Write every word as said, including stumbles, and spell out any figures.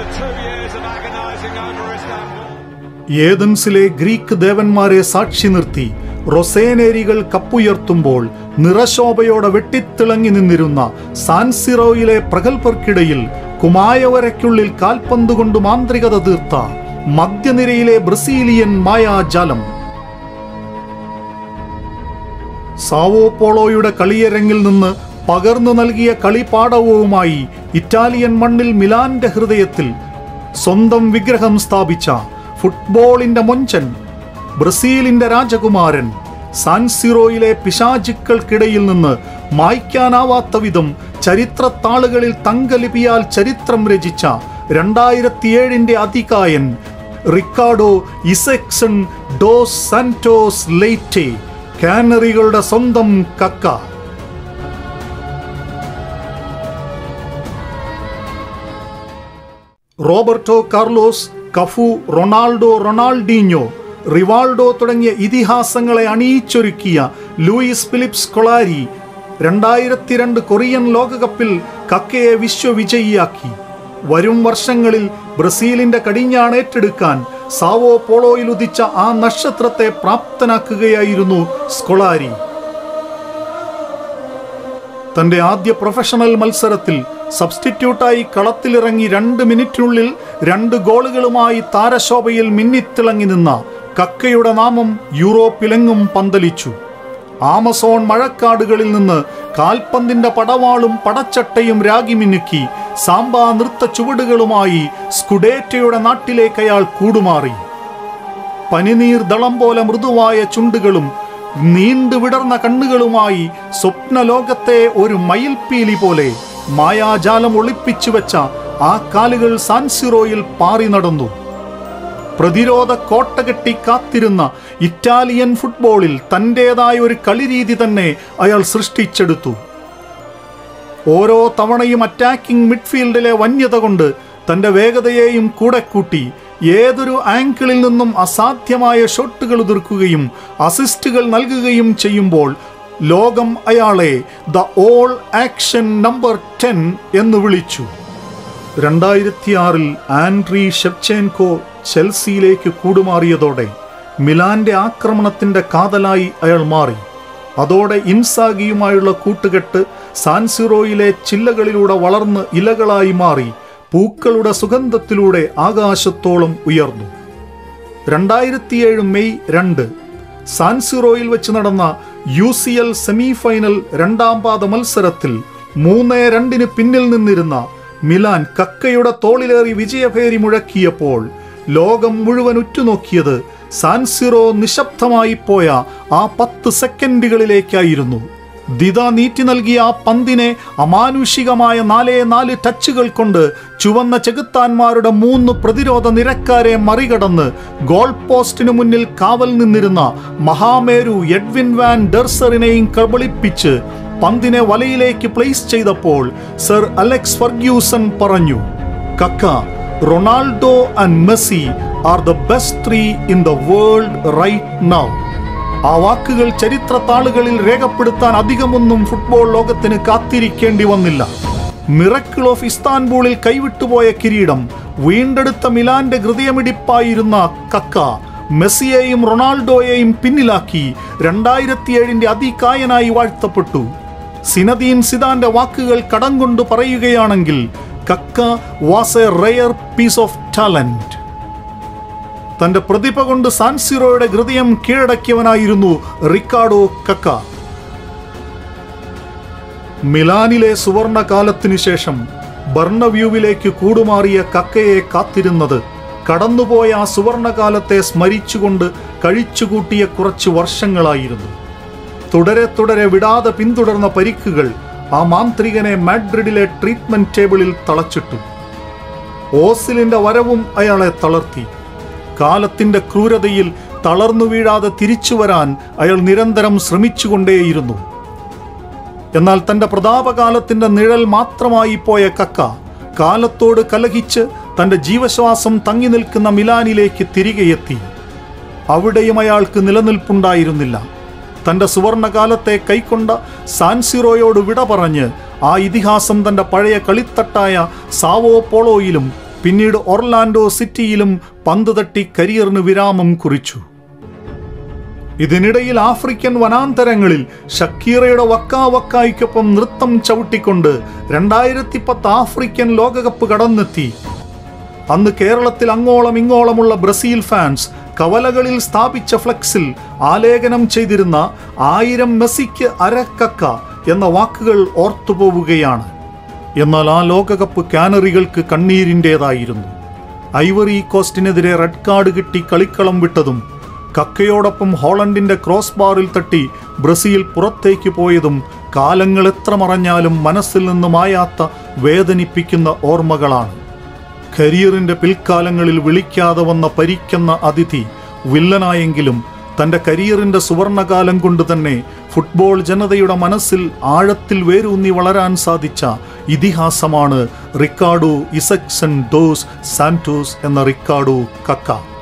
ഏതൻസിലെ Greek ദേവന്മാരെ സാക്ഷി നിർത്തി റൊസേനേരികൾ കപ്പുയർത്തുമ്പോൾ നിറശോഭയോടെ വെട്ടിത്തിളങ്ങി നിന്നിരുന്ന സാൻസിറോയിലെ പ്രഗൽഭർക്കിടയിൽ കുമായവരയ്ക്കുള്ളിൽ കാൽപന്തുകൊണ്ട് മാന്ത്രികത തീർത്ത മധ്യനിരയിലെ ബ്രസീലിയൻ മായാജാലം. സാവോ പോളോയുടെ കളിയരങ്ങിൽ നിന്ന് പകർന്നു നൽകിയ കളിപാടവുമായി ഇറ്റാലിയൻ മണ്ണിൽ മിലാന്റെ ഹൃദയത്തിൽ സ്വന്തം വിഗ്രഹം സ്ഥാപിച്ച ഫുട്ബോളിന്റെ മൊഞ്ചൻ, ബ്രസീലിന്റെ രാജകുമാരൻ, സാൻസിറോയിലെ പിശാചുക്കൾക്കിടയിൽ നിന്ന് മായ്ക്കാനാവാത്ത വിധം ചരിത്രത്താളുകളിൽ തങ്കലിപിയാൽ ചരിത്രം രചിച്ച രണ്ടായിരത്തിയേഴിന്റെ അതികായൻ Ricardo Izecson dos Santos Leite, കാനറികളുടെ സ്വന്തം Kaka. Roberto Carlos, Cafu, Ronaldo, Ronaldinho, Rivaldo തുടങ്ങിയ ഇതിഹാസങ്ങളെ അണിയിച്ചൊരുക്കിയ ലൂയിസ് ഫിലിപ്പ് സ്കൊളാരി രണ്ടായിരത്തി രണ്ട് കൊറിയൻ ലോകകപ്പിൽ കക്കയെ വിശ്വവിജയിയാക്കി. വരും വർഷങ്ങളിൽ ബ്രസീലിന്റെ കടിഞ്ഞാണേറ്റെടുക്കാൻ സാവോ പോളോയിൽ ഉദിച്ച ആ നക്ഷത്രത്തെ പ്രാപ്തനാക്കുകയായിരുന്നു സ്കൊളാരി. തന്റെ ആദ്യ പ്രൊഫഷണൽ മത്സരത്തിൽ സബ്സ്റ്റിറ്റ്യൂട്ടായി കളത്തിലിറങ്ങി രണ്ട് മിനിറ്റിനുള്ളിൽ രണ്ട് ഗോളുകളുമായി താരശോഭയിൽ മിന്നിത്തിളങ്ങി നിന്ന കക്കയുടെ നാമം യൂറോപ്പിലെങ്ങും പന്തലിച്ചു. ആമസോൺ മഴക്കാടുകളിൽ നിന്ന് കാൽപന്തിന്റെ പടവാളും പടച്ചട്ടയും രാഗിമിനുക്കി സാമ്പാ നൃത്ത ചുവടുകളുമായി സ്കുഡേറ്റയുടെ നാട്ടിലേക്ക് അയാൾ കൂടുമാറി. പനിനീർ ദളം പോലെ മൃദുവായ ചുണ്ടുകളും നീണ്ടു വിടർന്ന കണ്ണുകളുമായി സ്വപ്നലോകത്തെ ഒരു മയിൽപ്പീലി പോലെ മായാജാലം ഒളിപ്പിച്ചു വെച്ച ആ കാലുകൾ സാൻസിറോയിൽ പാറി നടന്നു. പ്രതിരോധ കോട്ട കെട്ടി കാത്തിരുന്ന ഇറ്റാലിയൻ ഫുട്ബോളിൽ തൻ്റെതായ ഒരു കളിരീതി തന്നെ അയാൾ സൃഷ്ടിച്ചെടുത്തു. ഓരോ തവണയും അറ്റാക്കിംഗ് മിഡ്ഫീൽഡിലെ വന്യത കൊണ്ട് തൻ്റെ വേഗതയെയും കൂടെ കൂട്ടി ഏതൊരു ആംഗിളിൽ നിന്നും അസാധ്യമായ ഷോട്ടുകൾ ഉതിർക്കുകയും അസിസ്റ്റുകൾ നൽകുകയും ചെയ്യുമ്പോൾ ലോകം അയാളെ the all action number ten എന്ന് വിളിച്ചു. രണ്ടായിരത്തി ആറിൽ ആൻഡ്രി ഷെവ്ചെൻകോ ചെൽസിയിലേക്ക് കൂടുമാറിയതോടെ മിലാന്റെ ആക്രമണത്തിന്റെ കാതലായി അയാൾ മാറി. അതോടെ ഇൻസാഗിയുമായുള്ള കൂട്ടുകെട്ട് സാൻസിറോയിലെ ചില്ലകളിലൂടെ വളർന്ന് ഇലകളായി മാറി പൂക്കളുടെ സുഗന്ധത്തിലൂടെ ആകാശത്തോളം ഉയർന്നു. രണ്ടായിരത്തിയേഴ് മെയ് രണ്ട് സാൻസിറോയിൽ വെച്ച് നടന്ന U C L semi final രണ്ടാം പാദ മത്സരത്തിൽ മൂന്ന് രണ്ടിന് പിന്നിൽ നിന്നിരുന്ന മിലാൻ കക്കയുടെ തോളിലേറി വിജയഭേരി മുഴക്കിയപ്പോൾ ലോകം മുഴുവൻ ഉറ്റുനോക്കിയത് സാൻസിറോ നിശബ്ദമായി പോയ ആ പത്ത് സെക്കൻഡുകളിലേക്കായിരുന്നു. ദിദ നീട്ടി നൽകിയ ആ പന്തിനെ അമാനുഷികമായ നാലേ നാല് ടച്ചുകൾ കൊണ്ട് ചുവന്ന ചെകുത്താന്മാരുടെ മൂന്ന് പ്രതിരോധ നിരക്കാരെ മറികടന്ന് ഗോൾ പോസ്റ്റിനു മുന്നിൽ കാവൽ നിന്നിരുന്ന മഹാമേരു എഡ്വിൻ വാൻ ഡെർസറിനെയും കബളിപ്പിച്ച് പന്തിനെ വലയിലേക്ക് പ്ലേസ് ചെയ്തപ്പോൾ സർ അലക്സ് ഫർഗ്യൂസൺ പറഞ്ഞു, Kaka, Ronaldo and Messi are the best three in the world right now. ആ വാക്കുകൾ ചരിത്രത്താളുകളിൽ രേഖപ്പെടുത്താൻ അധികമൊന്നും ഫുട്ബോൾ ലോകത്തിന് കാത്തിരിക്കേണ്ടി വന്നില്ല. മിറക്കിൾ ഓഫ് ഇസ്താൻബൂളിൽ കൈവിട്ടുപോയ കിരീടം വീണ്ടെടുത്ത മിലാന്റെ ഹൃദയമിടിപ്പായിരുന്ന കക്ക മെസ്സിയെയും റൊണാൾഡോയെയും പിന്നിലാക്കി രണ്ടായിരത്തി ഏഴിന്റെ അതികായനായി വാഴ്ത്തപ്പെട്ടു. സിനദീൻ സിദാന്റെ വാക്കുകൾ കടം കൊണ്ട് പറയുകയാണെങ്കിൽ Kaka was a rare piece of talent. തന്റെ പ്രതിഭ കൊണ്ട് സാൻസിറോയുടെ ഹൃദയം കീഴടക്കിയവനായിരുന്നു റിക്കാർഡോ കക്ക. മിലാനിലെ സുവർണ കാലത്തിനു ശേഷം ബർണവ്യൂവിലേക്ക് കൂടുമാറിയ കക്കയെ കാത്തിരുന്നത് കടന്നുപോയ ആ സുവർണകാലത്തെ സ്മരിച്ചുകൊണ്ട് കഴിച്ചുകൂട്ടിയ കുറച്ച് വർഷങ്ങളായിരുന്നു. തുടരെ തുടരെ വിടാതെ പിന്തുടർന്ന പരിക്കുകൾ ആ മാന്ത്രികനെ മാഡ്രിഡിലെ ട്രീറ്റ്മെന്റ് ടേബിളിൽ തളച്ചിട്ടു. ഓസിലിന്റെ വരവും അയാളെ തളർത്തി. കാലത്തിന്റെ ക്രൂരതയിൽ തളർന്നു വീഴാതെ തിരിച്ചു വരാൻ അയാൾ നിരന്തരം ശ്രമിച്ചുകൊണ്ടേയിരുന്നു. എന്നാൽ തന്റെ പ്രതാപകാലത്തിന്റെ നിഴൽ മാത്രമായി പോയ കക്ക കാലത്തോട് കലഹിച്ച് തന്റെ ജീവശ്വാസം തങ്ങി നിൽക്കുന്ന മിലാനിലേക്ക് തിരികെ എത്തി. അവിടെയും അയാൾക്ക് നിലനിൽപ്പുണ്ടായിരുന്നില്ല. തന്റെ സുവർണകാലത്തെ കൈക്കൊണ്ട സാൻസിറോയോട് വിട പറഞ്ഞ് ആ ഇതിഹാസം തന്റെ പഴയ കളിത്തട്ടായ സാവോ പോളോയിലും പിന്നീട് ഒർലാൻഡോ സിറ്റിയിലും പന്ത് തട്ടി കരിയറിന് വിരാമം കുറിച്ചു. ഇതിനിടയിൽ ആഫ്രിക്കൻ വനാന്തരങ്ങളിൽ ഷക്കീറയുടെ വക്കാ വക്കായ്ക്കൊപ്പം നൃത്തം ചവിട്ടിക്കൊണ്ട് രണ്ടായിരത്തി പത്ത് ആഫ്രിക്കൻ ലോകകപ്പ് കടന്നെത്തി. അന്ന് കേരളത്തിൽ അങ്ങോളം ഇങ്ങോളമുള്ള ബ്രസീൽ ഫാൻസ് കവലകളിൽ സ്ഥാപിച്ച ഫ്ലെക്സിൽ ആലേഖനം ചെയ്തിരുന്ന ആയിരം മെസ്സിക്ക് അരക്കക്ക എന്ന വാക്കുകൾ ഓർത്തുപോവുകയാണ്. എന്നാൽ ആ ലോകകപ്പ് കാനറികൾക്ക് കണ്ണീരിൻ്റേതായിരുന്നു. ഐവറി കോസ്റ്റിനെതിരെ റെഡ് കാർഡ് കിട്ടി കളിക്കളം വിട്ടതും കക്കയോടൊപ്പം ഹോളണ്ടിന്റെ ക്രോസ് ബാറിൽ തട്ടി ബ്രസീൽ പുറത്തേക്ക് പോയതും കാലങ്ങൾ എത്ര മറഞ്ഞാലും മനസ്സിൽ നിന്ന് മായാത്ത വേദനിപ്പിക്കുന്ന ഓർമ്മകളാണ്. കരിയറിന്റെ പിൽക്കാലങ്ങളിൽ വിളിക്കാതെ വന്ന പരിക്കെന്ന അതിഥി വില്ലനായെങ്കിലും തൻ്റെ കരിയറിന്റെ സുവർണകാലം കൊണ്ട് തന്നെ ഫുട്ബോൾ ജനതയുടെ മനസ്സിൽ ആഴത്തിൽ വേരൂന്നി വളരാൻ സാധിച്ച ഇതിഹാസമാണ് റിക്കാർഡോ ഇസക്സൺ ഡോസ് സാന്റോസ് എന്ന റിക്കാർഡോ കക്ക.